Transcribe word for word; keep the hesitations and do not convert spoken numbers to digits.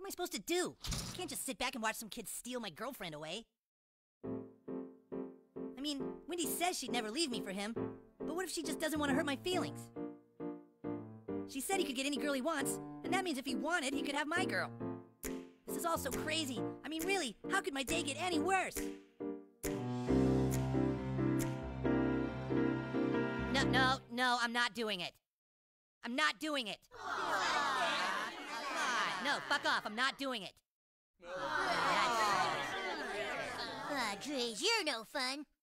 am I supposed to do? I can't just sit back and watch some kid steal my girlfriend away. I mean, Wendy says she'd never leave me for him, but what if she just doesn't want to hurt my feelings? She said he could get any girl he wants, and that means if he wanted, he could have my girl. This is all so crazy. I mean, really, how could my day get any worse? No, no, no, I'm not doing it. I'm not doing it. No, fuck off, I'm not doing it. Aw, Drees, you're no fun.